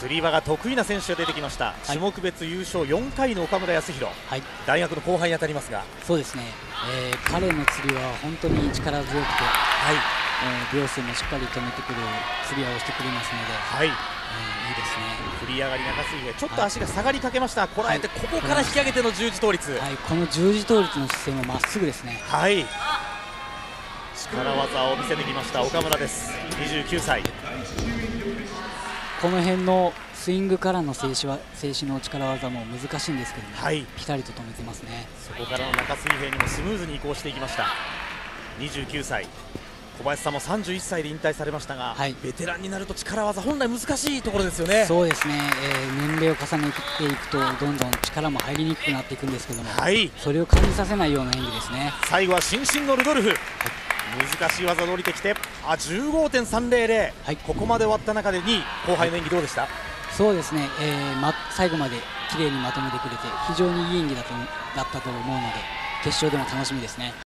つり輪が得意な選手が出てきました、種目別優勝4回の岡村康弘、大学の後輩に当たりますが、 そうですね、彼の釣りは本当に力強くて、秒数もしっかり止めてくる釣り輪をしてくれますので、いいですね。 振り上がり中水平、ちょっと足が下がりかけました、こらえてここから引き上げての十字倒立、 この十字倒立の姿勢もまっすぐですね。 力技を見せてきました岡村です、29歳。 この辺のスイングからの静止の力技も難しいんですけども、ピタリと止めてますね。 そこからの中水平にもスムーズに移行していきました。29歳、小林さんも31歳で引退されましたが、ベテランになると力技本来難しいところですよね。 そうですね、年齢を重ねていくとどんどん力も入りにくくなっていくんですけども、それを感じさせないような演技ですね。 最後は伸身のルドルフ、難しい技で降りてきて、15.300、ここまで終わった中で2位、後輩の演技どうでした？ そうですね、最後まで綺麗にまとめてくれて非常にいい演技だったと思うので、決勝でも楽しみですね。